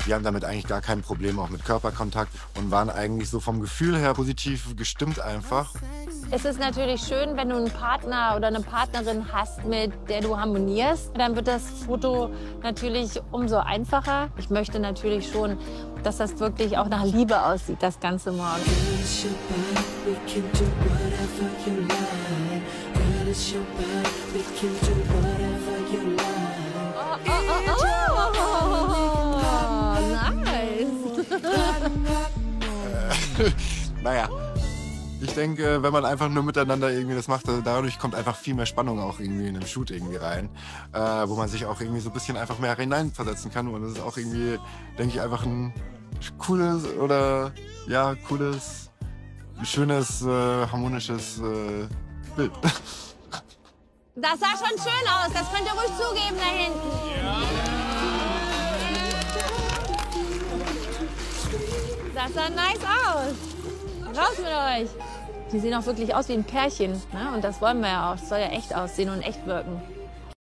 Die haben damit eigentlich gar kein Problem, auch mit Körperkontakt, und waren eigentlich so vom Gefühl her positiv gestimmt einfach. Es ist natürlich schön, wenn du einen Partner oder eine Partnerin hast, mit der du harmonierst. Dann wird das Foto natürlich umso einfacher. Ich möchte natürlich schon, dass das wirklich auch nach Liebe aussieht, das Ganze morgen. Nice. Naja. Ich denke, wenn man einfach nur miteinander irgendwie das macht, dadurch kommt einfach viel mehr Spannung auch irgendwie in den Shoot irgendwie rein, wo man sich auch irgendwie so ein bisschen einfach mehr hineinversetzen kann. Und das ist auch irgendwie, denke ich, einfach ein cooles oder ja, cooles, schönes, harmonisches Bild. Das sah schon schön aus, das könnt ihr ruhig zugeben da hinten. Das sah nice aus. Raus mit euch! Die sehen auch wirklich aus wie ein Pärchen, ne? Und das wollen wir ja auch. Das soll ja echt aussehen und echt wirken.